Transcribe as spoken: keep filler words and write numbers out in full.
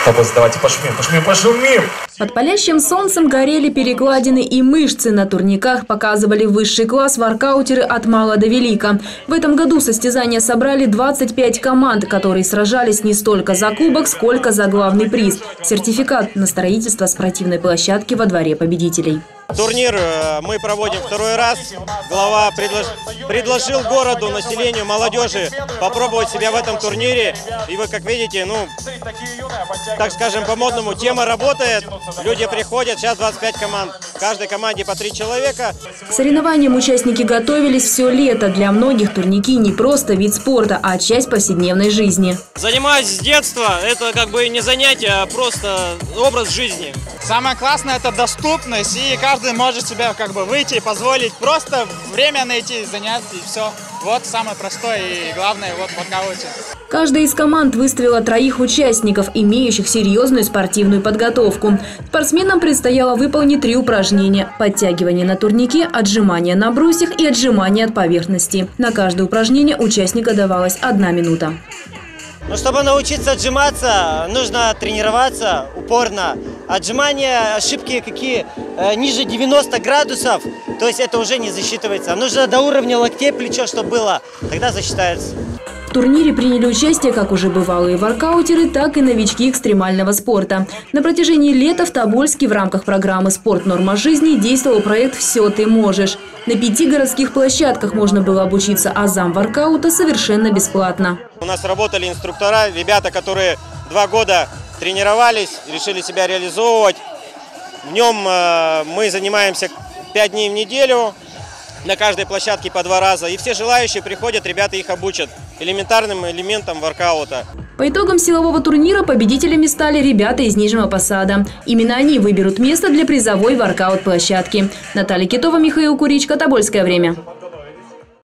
Давайте пошумим, пошумим, пошумим. Под палящим солнцем горели перекладины и мышцы. На турниках показывали высший класс воркаутеры от мала до велика. В этом году состязания собрали двадцать пять команд, которые сражались не столько за кубок, сколько за главный приз – сертификат на строительство спортивной площадки во дворе победителей. Турнир мы проводим второй раз. Глава предлож... предложил городу, населению, молодежи попробовать себя в этом турнире. И вы, как видите, ну, так скажем, по-модному, тема работает. Люди приходят, сейчас двадцать пять команд. В каждой команде по три человека. К соревнованиям участники готовились все лето. Для многих турники не просто вид спорта, а часть повседневной жизни. Занимаюсь с детства. Это как бы не занятие, а просто образ жизни. Самое классное – это доступность, и каждый может себе как бы выйти и позволить просто время найти, заняться, и все. Вот самое простое и главное вот в воркауте. Каждая из команд выставила троих участников, имеющих серьезную спортивную подготовку. Спортсменам предстояло выполнить три упражнения – подтягивание на турнике, отжимания на брусьях и отжимания от поверхности. На каждое упражнение участника давалась одна минута. Но чтобы научиться отжиматься, нужно тренироваться упорно. Отжимания, ошибки какие э, ниже девяноста градусов, то есть это уже не засчитывается. Нужно до уровня локтей плечо, чтобы было, тогда засчитается. В турнире приняли участие как уже бывалые воркаутеры, так и новички экстремального спорта. На протяжении лета в Тобольске в рамках программы «Спорт. Норма жизни» действовал проект «Все ты можешь». На пяти городских площадках можно было обучиться азам воркаута совершенно бесплатно. У нас работали инструктора, ребята, которые два года тренировались, решили себя реализовывать. В нем э, мы занимаемся пять дней в неделю, на каждой площадке по два раза. И все желающие приходят, ребята их обучат элементарным элементам воркаута. По итогам силового турнира победителями стали ребята из Нижнего Посада. Именно они выберут место для призовой воркаут-площадки. Наталья Китова, Михаил Куричко, Тобольское время.